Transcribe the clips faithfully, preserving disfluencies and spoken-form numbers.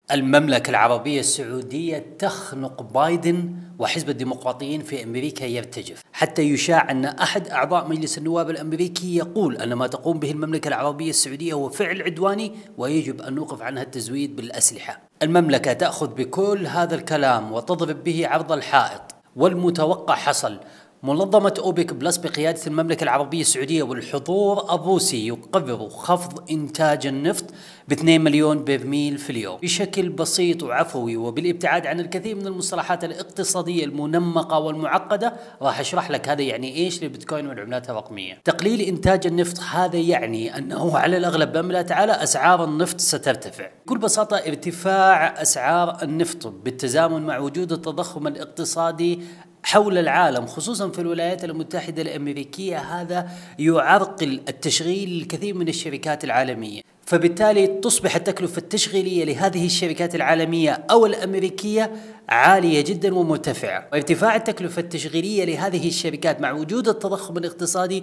المملكة العربية السعودية تخنق بايدن وحزب الديمقراطيين في أمريكا يرتجف، حتى يشاع أن أحد أعضاء مجلس النواب الأمريكي يقول أن ما تقوم به المملكة العربية السعودية هو فعل عدواني ويجب أن نوقف عنها التزويد بالأسلحة. المملكة تأخذ بكل هذا الكلام وتضرب به عرض الحائط، والمتوقع حصل. منظمة أوبك بلس بقيادة المملكة العربية السعودية والحضور الروسي يقرروا خفض إنتاج النفط باثنين مليون برميل في اليوم بشكل بسيط وعفوي وبالابتعاد عن الكثير من المصطلحات الاقتصادية المنمقة والمعقدة. راح أشرح لك هذا يعني إيش للبيتكوين والعملات الرقمية. تقليل إنتاج النفط هذا يعني أنه على الأغلب بأمر الله تعالى أسعار النفط سترتفع. بكل بساطة ارتفاع أسعار النفط بالتزامن مع وجود التضخم الاقتصادي حول العالم خصوصا في الولايات المتحدة الأمريكية هذا يعرقل التشغيل للكثير من الشركات العالمية، فبالتالي تصبح التكلفة التشغيلية لهذه الشركات العالمية أو الأمريكية عالية جدا ومرتفعة. وارتفاع التكلفة التشغيلية لهذه الشركات مع وجود التضخم الاقتصادي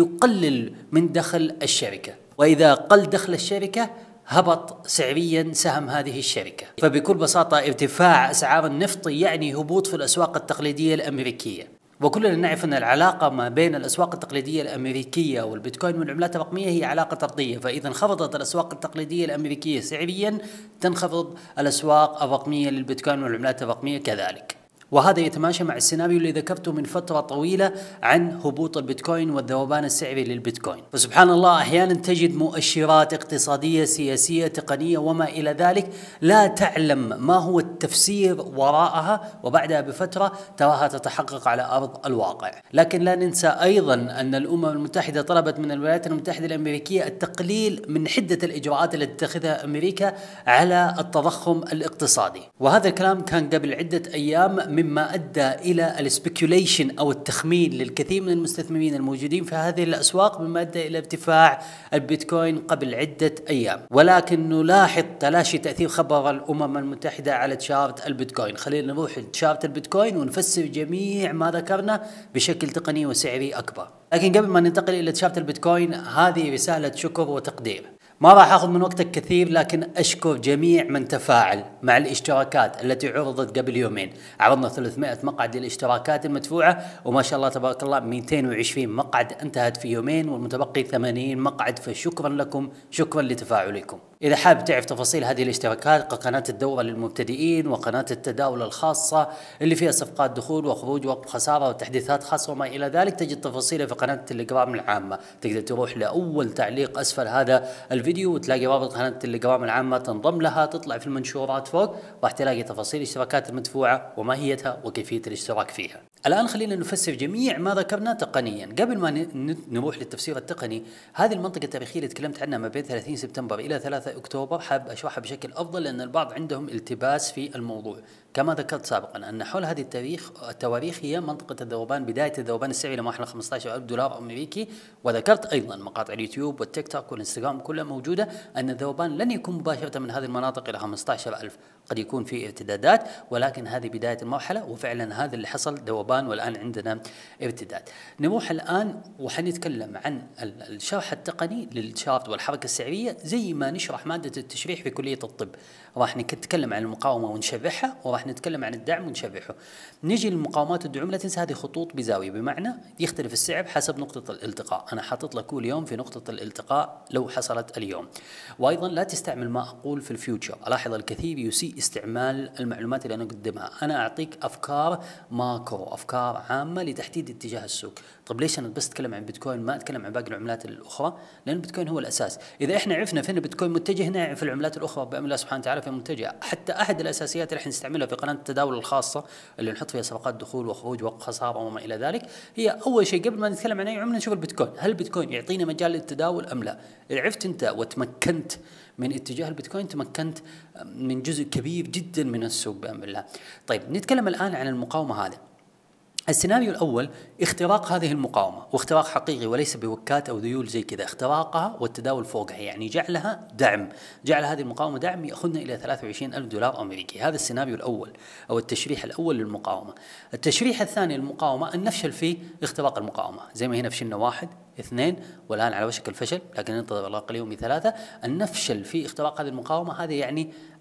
يقلل من دخل الشركة، وإذا قل دخل الشركة هبط سعريا سهم هذه الشركة. فبكل بساطة ارتفاع أسعار النفط يعني هبوط في الأسواق التقليدية الأمريكية، وكلنا نعرف أن العلاقة ما بين الأسواق التقليدية الأمريكية والبيتكوين والعملات الرقمية هي علاقة طردية، فإذا انخفضت الأسواق التقليدية الأمريكية سعريا تنخفض الأسواق الرقمية للبيتكوين والعملات الرقمية كذلك. وهذا يتماشى مع السيناريو اللي ذكرته من فترة طويلة عن هبوط البيتكوين والذوبان السعري للبيتكوين. فسبحان الله أحيانا تجد مؤشرات اقتصادية سياسية تقنية وما إلى ذلك لا تعلم ما هو التفسير وراءها، وبعدها بفترة تراها تتحقق على أرض الواقع. لكن لا ننسى أيضا أن الأمم المتحدة طلبت من الولايات المتحدة الأمريكية التقليل من حدة الإجراءات التي تتخذها أمريكا على التضخم الاقتصادي، وهذا الكلام كان قبل عدة أيام مما أدى إلى السبيكوليشن أو التخمين للكثير من المستثمرين الموجودين في هذه الأسواق، مما أدى إلى ارتفاع البيتكوين قبل عدة أيام. ولكن نلاحظ تلاشي تأثير خبر الأمم المتحدة على تشارت البيتكوين. خلينا نروح لتشارت البيتكوين ونفسر جميع ما ذكرنا بشكل تقني وسعري أكبر. لكن قبل ما ننتقل إلى تشارت البيتكوين، هذه رسالة شكر وتقدير. ما راح اخذ من وقتك كثير، لكن اشكر جميع من تفاعل مع الاشتراكات التي عرضت قبل يومين. عرضنا ثلاثمائة مقعد للاشتراكات المدفوعه، وما شاء الله تبارك الله مئتين وعشرين مقعد انتهت في يومين، والمتبقي ثمانين مقعد. فشكرا لكم، شكرا لتفاعلكم. إذا حابب تعرف تفاصيل هذه الاشتراكات، قناة الدورة للمبتدئين وقناة التداول الخاصة اللي فيها صفقات دخول وخروج وقت خسارة وتحديثات خاصة وما إلى ذلك، تجد تفاصيلها في قناة التليجرام العامة. تقدر تروح لأول تعليق أسفل هذا الفيديو وتلاقي رابط قناة التليجرام العامة، تنضم لها، تطلع في المنشورات فوق، راح تلاقي تفاصيل الاشتراكات المدفوعة وماهيتها وكيفية الاشتراك فيها. الآن خلينا نفسر جميع ما ذكرنا تقنيا. قبل ما نروح للتفسير التقني، هذه المنطقة التاريخية اللي تكلمت عنها ما بين ثلاثين سبتمبر إلى ثلاثة أكتوبر حاب أشرحها بشكل أفضل، لأن البعض عندهم التباس في الموضوع. كما ذكرت سابقا أن حول هذه التاريخ التواريخ هي منطقة الذوبان، بداية الذوبان السعري لما احنا خمسة عشر ألف دولار أمريكي. وذكرت أيضا مقاطع اليوتيوب والتيك توك والإنستغرام كلها موجودة أن الذوبان لن يكون مباشرة من هذه المناطق إلى خمسة عشر ألف، قد يكون في ارتدادات، ولكن هذه بداية المرحلة، وفعلا هذا اللي حصل، ذوبان، والآن عندنا ارتداد. نروح الآن وحنتكلم عن الشرح التقني للشارت والحركة السعرية زي ما نشرح مادة التشريح في كلية الطب. راح نتكلم عن المقاومة ونشرحها، وراح نتكلم عن الدعم ونشرحه. نجي للمقاومات والدعوم، لا تنسى هذه خطوط بزاوية، بمعنى يختلف السعر حسب نقطة الالتقاء. أنا حاطط لك كل يوم في نقطة الالتقاء لو حصلت اليوم. وأيضا لا تستعمل ما أقول في الفيوتشر. ألاحظ الكثير يسيء استعمال المعلومات اللي أنا أقدمها. أنا أعطيك أفكار ماكرو، أفكار عامة لتحديد اتجاه السوق. طب ليش أنا بس أتكلم عن بيتكوين ما أتكلم عن باقي العملات الأخرى؟ لأن البيتكوين هو الأساس. إذا إحنا عرفنا فين البيتكوين متجه، نعرف العملات الأخرى بأمر الله سبحانه وتعالى فين متجهة. حتى أحد الأساسيات اللي إحنا نستعملها في قناة التداول الخاصة اللي نحط فيها صفقات دخول وخروج وقت خسارة وما إلى ذلك، هي أول شيء قبل ما نتكلم عن أي عملة نشوف البيتكوين، هل البيتكوين يعطينا مجال للتداول أم لا؟ عرفت أنت وتمكنت من اتجاه البيتكوين، تمكنت من جزء كبير جدا من السوق بأمر الله. طيب نتكلم الآن عن المقاومة. هذا السيناريو الأول، اختراق هذه المقاومة، واختراق حقيقي وليس بوكات أو ذيول زي كذا، اختراقها والتداول فوقها، يعني جعلها دعم، جعل هذه المقاومة دعم يأخذنا إلى ثلاثة وعشرين ألف دولار أمريكي. هذا السيناريو الأول أو التشريح الأول للمقاومة. التشريح الثاني للمقاومة أن نفشل في اختراق المقاومة، زي ما هنا فشلنا واحد اثنين والآن على وشك الفشل، لكن ننتظر الرقم اليومي ثلاثة. أن نفشل في اختراق هذه المقاومة هذا يعني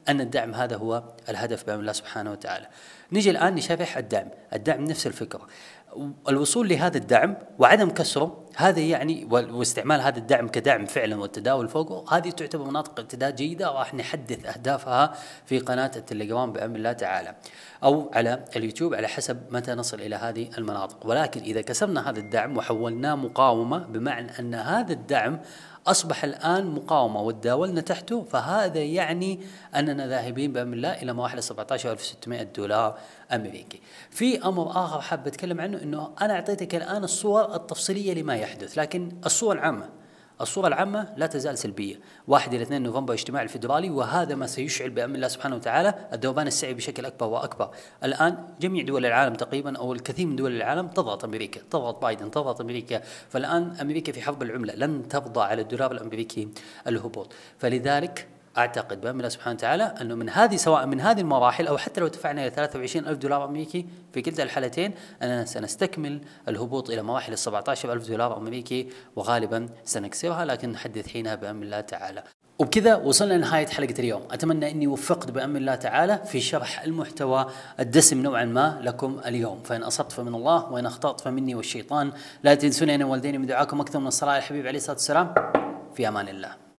أن الدعم هذا هو الهدف بأمر الله سبحانه وتعالى. نجي الآن نشرح الدعم. الدعم نفس الفكرة، الوصول لهذا الدعم وعدم كسره، هذا يعني واستعمال هذا الدعم كدعم فعلا والتداول فوقه، هذه تعتبر مناطق ارتداد جيدة، راح نحدث أهدافها في قناة التليجرام بأمر الله تعالى أو على اليوتيوب على حسب متى نصل إلى هذه المناطق. ولكن إذا كسرنا هذا الدعم وحولناه مقاومة، بمعنى أن هذا الدعم أصبح الآن مقاومة وتداولنا تحته، فهذا يعني أننا ذاهبين بأمر الله إلى مراحل سبعة عشر ألف وستمائة دولار أمريكي. في أمر آخر حاب أتكلم عنه، أنه أنا أعطيتك الآن الصور التفصيلية لما يحدث، لكن الصورة العامة الصورة العامة لا تزال سلبية. واحد إلى اثنين نوفمبر اجتماع الفيدرالي، وهذا ما سيشعل بأمر الله سبحانه وتعالى الذوبان السعي بشكل أكبر وأكبر. الآن جميع دول العالم تقريبا أو الكثير من دول العالم تضغط أمريكا، تضغط بايدن، تضغط أمريكا، فالآن أمريكا في حرب العملة، لن ترضى على الدولار الأمريكي الهبوط. فلذلك أعتقد بأمر الله سبحانه وتعالى أنه من هذه سواء من هذه المراحل أو حتى لو ارتفعنا إلى ثلاثة وعشرين ألف دولار أمريكي في كلتا الحالتين، أننا سنستكمل الهبوط إلى مراحل سبعة عشر ألف دولار أمريكي، وغالبا سنكسرها، لكن نحدث حينها بأمر الله تعالى. وبكذا وصلنا لنهاية حلقة اليوم. أتمنى أني وفقت بأمر الله تعالى في شرح المحتوى الدسم نوعا ما لكم اليوم، فإن أصبت فمن الله وإن أخطأت فمني والشيطان. لا تنسوني أنا والديني من دعاكم أكثر من الصلاة على الحبيب عليه الصلاة والسلام. في أمان الله.